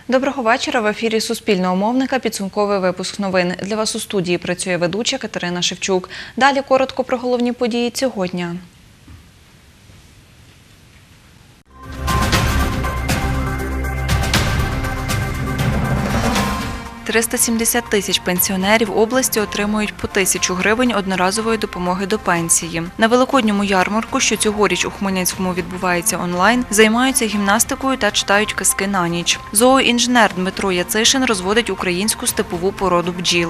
Доброго вечора. В ефірі Суспільного мовника підсумковий випуск новин. Для вас у студії працює ведуча Катерина Шевчук. Далі коротко про головні події цього дня. – 370 тисяч пенсіонерів області отримують по 1000 гривень одноразової допомоги до пенсії. На Великодньому ярмарку, що цьогоріч у Хмельницькому відбувається онлайн, займаються гімнастикою та читають казки на ніч. Зооінженер Дмитро Яцишин розводить українську степову породу бджіл.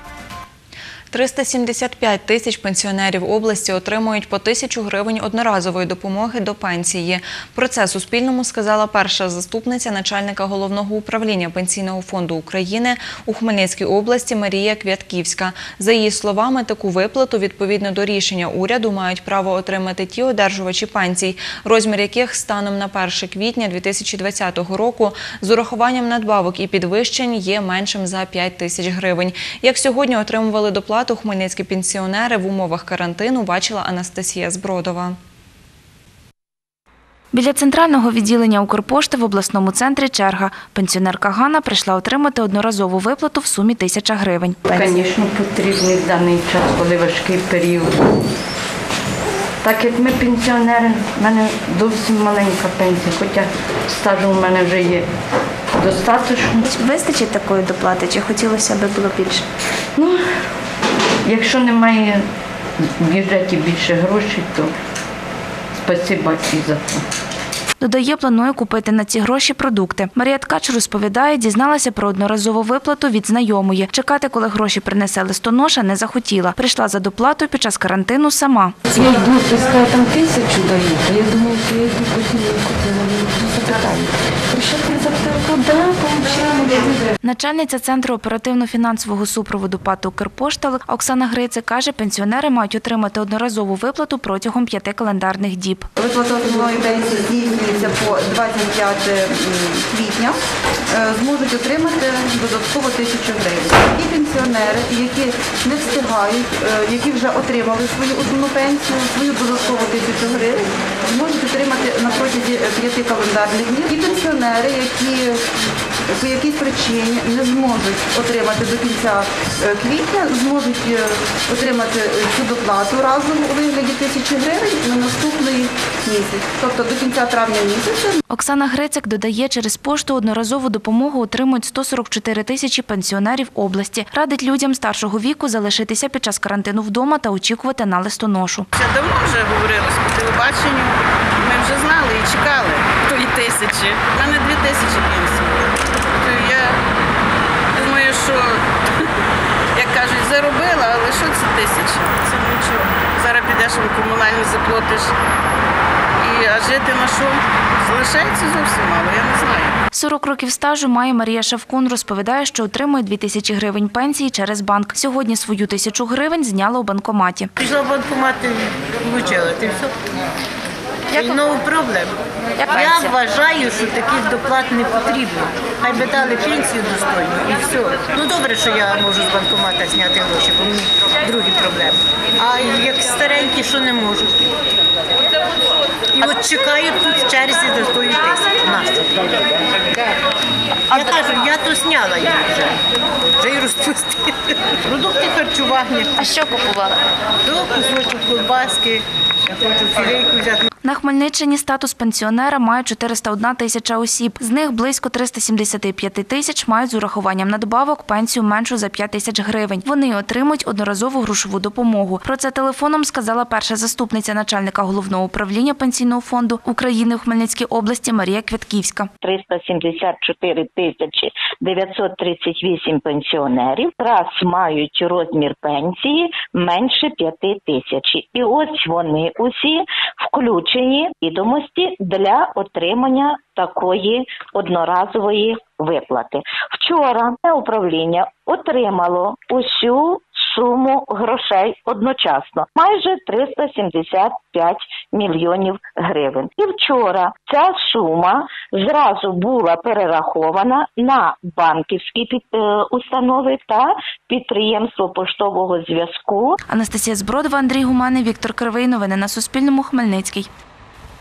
375 тисяч пенсіонерів області отримують по 1000 гривень одноразової допомоги до пенсії. Про це Суспільному сказала перша заступниця начальника Головного управління Пенсійного фонду України у Хмельницькій області Марія Квятківська. За її словами, таку виплату відповідно до рішення уряду мають право отримати ті одержувачі пенсій, розмір яких станом на 1 квітня 2020 року з урахуванням надбавок і підвищень є меншим за 5 тисяч гривень. Як сьогодні отримували доплату хмельницькі пенсіонери в умовах карантину, бачила Анастасія Збродова. Біля центрального відділення Укрпошти в обласному центрі черга. Пенсіонерка Ганна прийшла отримати одноразову виплату в сумі 1000 гривень. Звісно, потрібний в даний час, коли важкий період. Так як ми пенсіонери, в мене зовсім маленька пенсія, хоча стажу в мене вже є достатньо. Вистачить такої доплати, чи хотілося б було більше? Ну, якщо немає в бюджеті більше грошей, то спасибо і за це. Додає, планує купити на ці гроші продукти. Марія Ткач розповідає, дізналася про одноразову виплату від знайомої. Чекати, коли гроші принесе листоноша, не захотіла. Прийшла за доплатою під час карантину сама. Я йду, ти сказала, там 1000 дають, а я думаю, що я йду потім купила, запитаю. Прийшла запитала, да, получила. Начальниця Центру оперативно-фінансового супроводу ПАТ «Укрпошта» Оксана Грицик каже, пенсіонери мають отримати одноразову виплату протягом 5 календарних діб. Виплата основної пенсії здійснюється по 25 квітня, зможуть отримати додатково 1000 гривень. І пенсіонери, які не встигають, які вже отримали свою основну пенсію, свою додаткову 1000 гривень, зможуть отримати на протязі 5 календарних днів. І пенсіонери, які по якійсь причині не зможуть отримати до кінця квітня, зможуть отримати цю доплату разом у вигляді 1000 гривень на наступний місяць, тобто до кінця травня місяця. Оксана Грицик додає, через пошту одноразову допомогу отримують 144 тисячі пенсіонерів області. Радить людям старшого віку залишитися під час карантину вдома та очікувати на листоношу. Це давно вже говорилось по телебаченню, ми вже знали і чекали тої 1000. У мене 2000 пенсій. Я думаю, що, як кажуть, заробила, але що це 1000? Це нічого. Зараз підеш в комунальні заплатиш. А жити на що? Залишається зовсім мало, я не знаю. 40 років стажу має Марія Шавкун. Розповідає, що отримує 2000 гривень пенсії через банк. Сьогодні свою 1000 гривень зняла у банкоматі. Пішла в банкомат і отримала, ти все. І нову проблему. Я вважаю, що таких доплат не потрібно. Хай би дали пенсію достойну і все. Ну добре, що я можу з банкомата зняти гроші, бо мені другі проблеми. А як старенькі, що не можуть. І от чекають тут в черзі до тої 1000. Нащо? Я кажу, я то зняла їх вже і розпустила. Продукти харчування. А що купувала? То кусочок колбаски, я хочу філейку взяти. На Хмельниччині статус пенсіонера має 401 тисяча осіб. З них близько 375 тисяч мають з урахуванням надбавок пенсію меншу за 5 тисяч гривень. Вони отримують одноразову грошову допомогу. Про це телефоном сказала перша заступниця начальника Головного управління Пенсійного фонду України у Хмельницькій області Марія Квятківська. 374 тисячі 938 пенсіонерів раз мають розмір пенсії менше 5 тисяч. І ось вони усі включені відомості для отримання такої одноразової виплати. Вчора управління отримало усю суму грошей одночасно, майже 375 мільйонів гривень. І вчора ця сума зразу була перерахована на банківські установи та підприємство поштового зв'язку. Анастасія Збродова, Андрій Гуманий, Віктор Кривий. Новини на Суспільному. Хмельницький.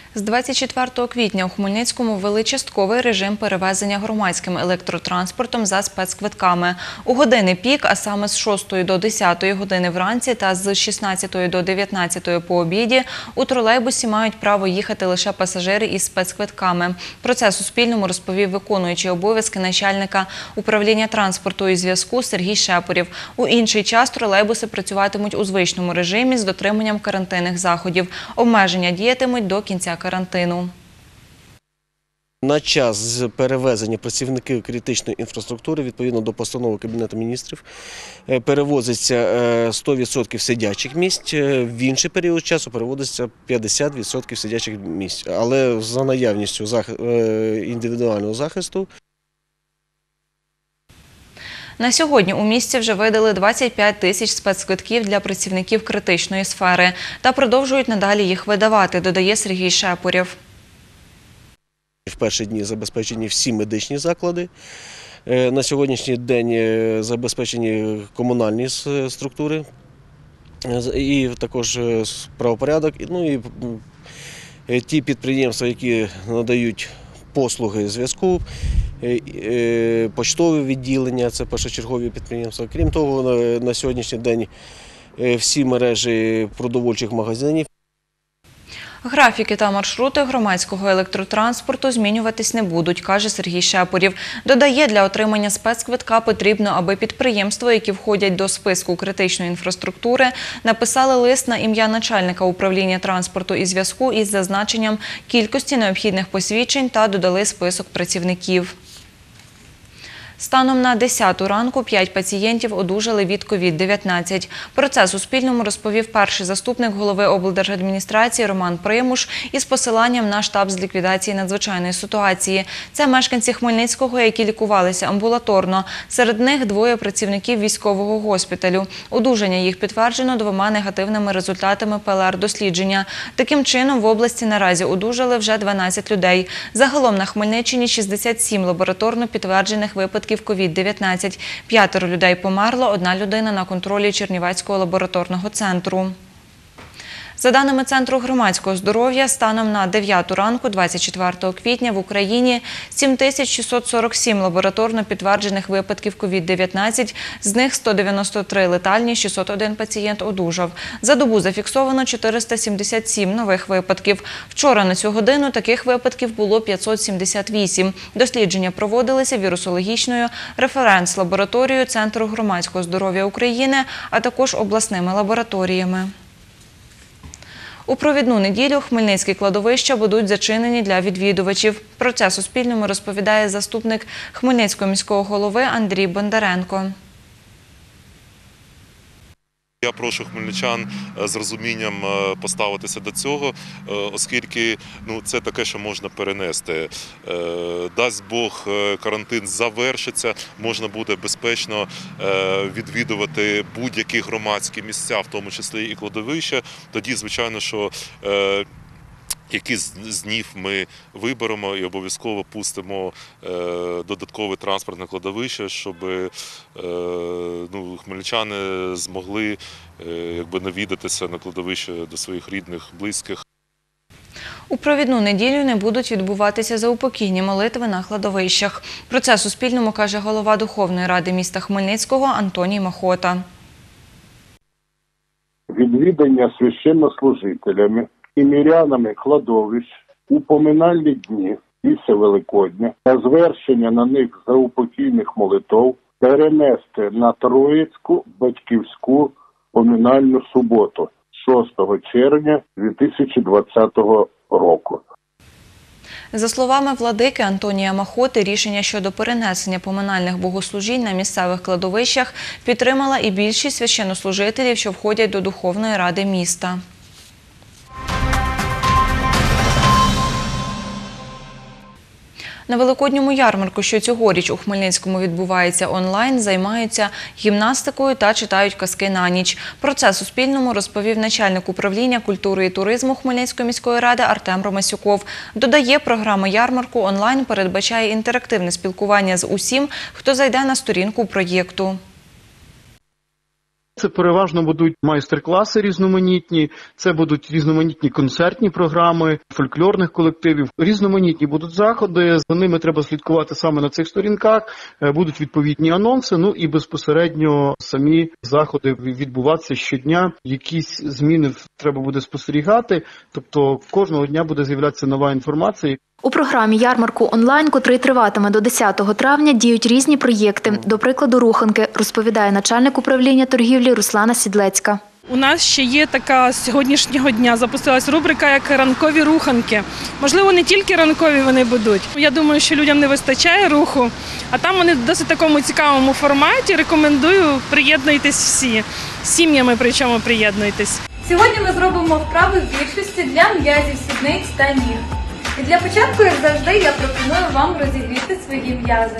З 24 квітня у Хмельницькому ввели частковий режим перевезення громадським електротранспортом за спецквитками. У години пік, а саме з 6 до 10 години вранці та з 16 до 19 по обіді, у тролейбусі мають право їхати лише пасажири із спецквитками. Про це Суспільному розповів виконуючий обов'язки начальника управління транспорту і зв'язку Сергій Шепорів. У інший час тролейбуси працюватимуть у звичному режимі з дотриманням карантинних заходів. Обмеження діятимуть до кінця карантину. На час перевезення працівників критичної інфраструктури, відповідно до постанови Кабінету міністрів, перевозиться 100% сидячих місць, в інший період часу переводиться 50% сидячих місць, але за наявністю індивідуального захисту. На сьогодні у місті вже видали 25 тисяч спецквитків для працівників критичної сфери та продовжують надалі їх видавати, додає Сергій Шепорів. В перші дні забезпечені всі медичні заклади. На сьогоднішній день забезпечені комунальні структури і також правопорядок. Ну і ті підприємства, які надають послуги зв'язку, поштове відділення – це першочергові підприємства. Крім того, на сьогоднішній день всі мережі продовольчих магазинів. Графіки та маршрути громадського електротранспорту змінюватись не будуть, каже Сергій Шепорів. Додає, для отримання спецквитка потрібно, аби підприємства, які входять до списку критичної інфраструктури, написали лист на ім'я начальника управління транспорту і зв'язку із зазначенням кількості необхідних посвідчень та додали список працівників. Станом на 10 ранку 5 пацієнтів одужали від COVID-19. Про це Суспільному розповів перший заступник голови облдержадміністрації Роман Примуш із посиланням на штаб з ліквідації надзвичайної ситуації. Це мешканці Хмельницького, які лікувалися амбулаторно. Серед них 2 працівників військового госпіталю. Одужання їх підтверджено 2 негативними результатами ПЛР-дослідження. Таким чином, в області наразі одужали вже 12 людей. Загалом на Хмельниччині 67 лабораторно підтверджених випадків COVID-19. 5 людей померло, 1 людина на контролі Чернівецького лабораторного центру. За даними Центру громадського здоров'я, станом на 9 ранку 24 квітня в Україні 7647 лабораторно підтверджених випадків COVID-19, з них 193 летальні, 601 пацієнт одужав. За добу зафіксовано 477 нових випадків. Вчора на цю годину таких випадків було 578. Дослідження проводилися вірусологічною референс-лабораторією Центру громадського здоров'я України, а також обласними лабораторіями. У провідну неділю хмельницькі кладовища будуть зачинені для відвідувачів. Про це Суспільному розповідає заступник Хмельницького міського голови Андрій Бондаренко. Я прошу хмельничан з розумінням поставитися до цього, оскільки це таке, що можна перенести. Дасть Бог, карантин завершиться, можна буде безпечно відвідувати будь-які громадські місця, в тому числі і кладовища. Тоді, звичайно, що якісь з днів ми виберемо і обов'язково пустимо додаткове транспортне кладовище, щоб хмельничани змогли навідатися на кладовище до своїх рідних, близьких. У провідну неділю не будуть відбуватися заупокійні молитви на кладовищах. Про це Суспільному каже голова Духовної ради міста Хмельницького Антоній Махота. Відвідання священнослужителями і мирянами кладовищ у поминальні дні після Великодня та звершення на них заупокійних молитов перенести на Троїцьку батьківську поминальну суботу 6 червня 2020 року. За словами владики Антонія Махоти, рішення щодо перенесення поминальних богослужінь на місцевих кладовищах підтримала і більшість священнослужителів, що входять до Духовної ради міста. На Великодньому ярмарку, що цьогоріч у Хмельницькому відбувається онлайн, займаються гімнастикою та читають казки на ніч. Про це Суспільному розповів начальник управління культури і туризму Хмельницької міської ради Артем Ромасюков. Додає, програма ярмарку онлайн передбачає інтерактивне спілкування з усім, хто зайде на сторінку проєкту. Це переважно будуть майстер-класи різноманітні, це будуть різноманітні концертні програми, фольклорних колективів, різноманітні будуть заходи, за ними треба слідкувати саме на цих сторінках, будуть відповідні анонси, ну і безпосередньо самі заходи відбуватися щодня, якісь зміни треба буде спостерігати, тобто кожного дня буде з'являтися нова інформація. У програмі ярмарку онлайн, котрий триватиме до 10 травня, діють різні проєкти, до прикладу руханки, розповідає начальник управління торгівлі Руслана Сідлецька. У нас ще є така з сьогоднішнього дня, запустилась рубрика як ранкові руханки. Можливо, не тільки ранкові вони будуть. Я думаю, що людям не вистачає руху, а там вони в досить такому цікавому форматі. Рекомендую, приєднуйтесь всі, з сім'ями причому приєднуйтесь. Сьогодні ми зробимо вправи в більшості для м'язів сідниць та ніг. І для початку, як завжди, я пропоную вам розігріти свої м'язи.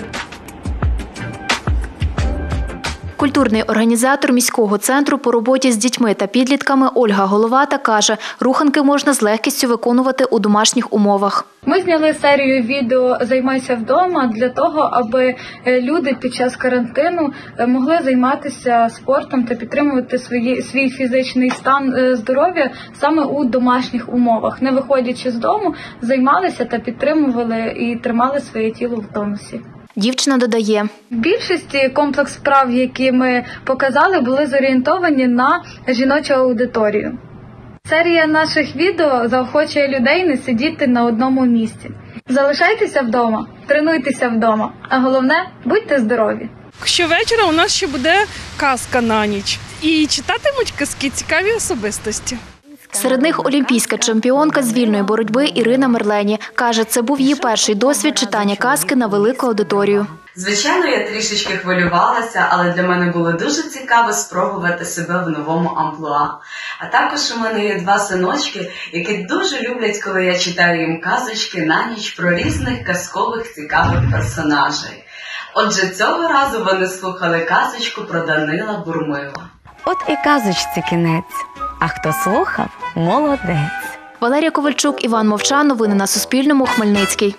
Культурний організатор міського центру по роботі з дітьми та підлітками Ольга Головата каже, руханки можна з легкістю виконувати у домашніх умовах. Ми зняли серію відео «Займайся вдома» для того, аби люди під час карантину могли займатися спортом та підтримувати свій фізичний стан здоров'я саме у домашніх умовах. Не виходячи з дому, займалися та підтримували і тримали своє тіло в тонусі. Дівчина додає, в більшості комплекс вправ, які ми показали, були зорієнтовані на жіночу аудиторію. Серія наших відео заохочує людей не сидіти на одному місці. Залишайтеся вдома, тренуйтеся вдома, а головне – будьте здорові. Щовечора у нас ще буде казка на ніч. І читатимуть казки цікаві особистості. Серед них олімпійська чемпіонка з вільної боротьби Ірина Мерлені. Каже, це був її перший досвід читання казки на велику аудиторію. Звичайно, я трішечки хвилювалася, але для мене було дуже цікаво спробувати себе в новому амплуа. А також у мене є 2 синочки, які дуже люблять, коли я читаю їм казочки на ніч про різних казкових цікавих персонажей. Отже, цього разу вони слухали казочку про Данила Бурмила. От і казочці кінець. А хто слухав – молодець. Валерія Ковальчук, Іван Мовчан. Новини на Суспільному. Хмельницький.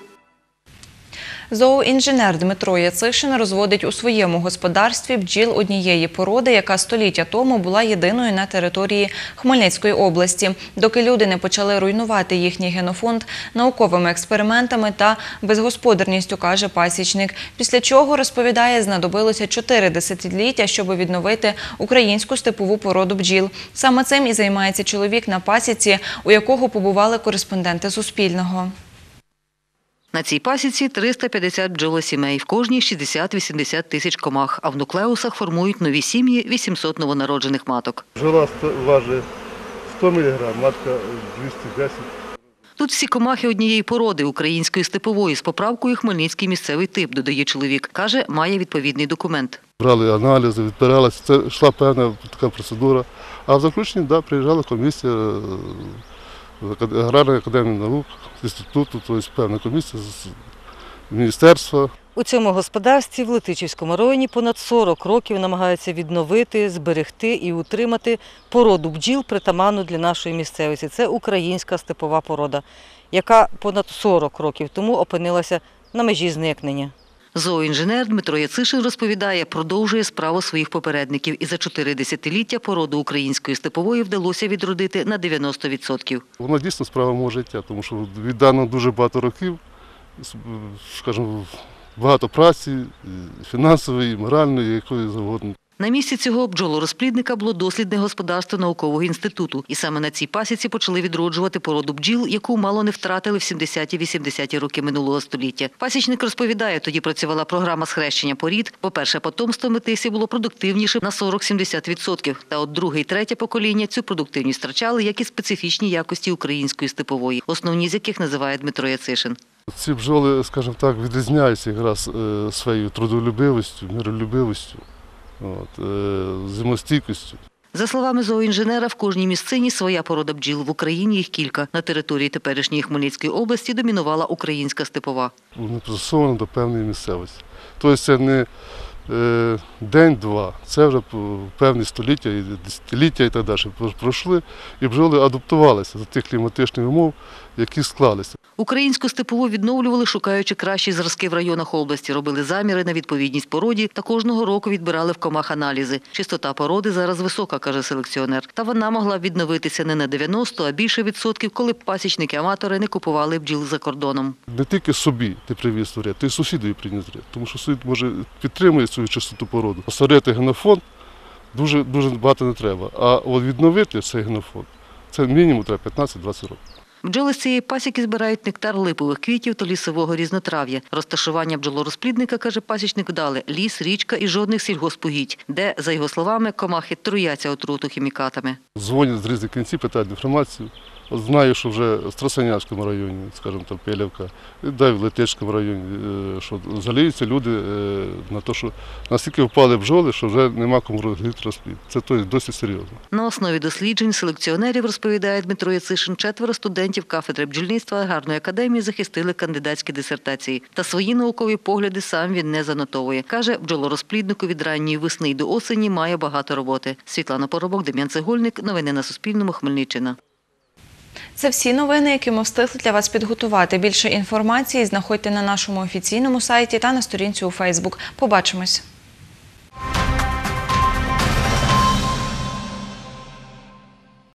Зооінженер Дмитро Яцишин розводить у своєму господарстві бджіл однієї породи, яка століття тому була єдиною на території Хмельницької області. Доки люди не почали руйнувати їхній генофонд науковими експериментами та безгосподарністю, каже пасічник. Після чого, розповідає, знадобилося 4 десятиліття, щоб відновити українську степову породу бджіл. Саме цим і займається чоловік на пасіці, у якого побували кореспонденти Суспільного. На цій пасіці 350 бджолосімей, в кожній 60-80 тисяч комах, а в нуклеусах формують нові сім'ї 800 новонароджених маток. Бджола важить 100 мг, матка 210. Тут всі комахи однієї породи, української степової, з поправкою хмельницький місцевий тип, додає чоловік. Каже, має відповідний документ. Брали аналізи, відбиралися, це йшла певна така процедура. А в заключенні, приїжджала комісія Аграрної академії наук, інституту, тобто певна комісія з міністерства. У цьому господарстві в Летичівському районі понад 40 років намагаються відновити, зберегти і утримати породу бджіл, притаманну для нашої місцевості. Це українська степова порода, яка понад 40 років тому опинилася на межі зникнення. Зооінженер Дмитро Яцишин розповідає, продовжує справу своїх попередників. І за 4 десятиліття породу української степової вдалося відродити на 90%. Воно дійсно справа мого життя, тому що віддано дуже багато років, скажімо, багато праці, фінансової, моральної, якої завгодно. На місці цього бджолорозплідника було дослідне господарство наукового інституту. І саме на цій пасіці почали відроджувати породу бджіл, яку мало не втратили в 70-80-ті роки минулого століття. Пасічник розповідає, тоді працювала програма схрещення порід. По-перше, потомство метисів було продуктивнішим на 40-70%. Та от друге і третє покоління цю продуктивність втрачали, як і специфічні якості української степової, основні з яких називає Дмитро Яцишин. Ці бджоли, скажімо так, відрізняються якраз своєю трудолюбивістю, миролюбивістю. Зимостійкістю. За словами зооінженера, в кожній місцині своя порода бджіл. В Україні їх кілька. На території теперішньої Хмельницької області домінувала українська степова. Вони пристосовані до певної місцевості. Тобто це не день-два, це вже певні століття, десятиліття і так далі пройшли, і бджоли адаптувалися до тих кліматичних умов, які склалися. Українську степову відновлювали, шукаючи кращі зразки в районах області, робили заміри на відповідність породі та кожного року відбирали в комах аналізи. Чистота породи зараз висока, каже селекціонер. Та вона могла б відновитися не на 90, а більше відсотків, коли б пасічники-аматори не купували бджіл за кордоном. Не тільки собі ти привіз ряд, ти сусідові приніс ряд, тому що сусід, може, підтримує свою чистоту породу. Посорити генофонд дуже багато не треба, а от відновити цей генофонд – це мінімум треба 15-20 років. Бджоли з цієї пасіки збирають нектар липових квітів та лісового різнотрав'я. Розташування бджолорозплідника, каже пасічник, вдале – ліс, річка і жодних сільгоспугідь, де, за його словами, комахи труяться отруту хімікатами. Дзвонять з різних кінців, питають інформацію. От знаю, що вже в Страсенянському районі, скажімо, там Пелівка, і в Летичському районі, що жаліються люди на те, що настільки впали бджоли, що вже нема кому робити розплід. Це досить серйозно. На основі досліджень селекціонерів, розповідає Дмитро Яцишин, 4 студентів кафедри бджільництва Аграрної академії захистили кандидатські дисертації. Та свої наукові погляди сам він не занотовує. Каже, бджолорозпліднику від ранньої весни до осені має багато роботи. Світлана Поробок, Дем'ян Цегольник. Новини на Суспільному. Хмельниччина. Це всі новини, які ми встигли для вас підготувати. Більше інформації знаходьте на нашому офіційному сайті та на сторінці у Фейсбук. Побачимось!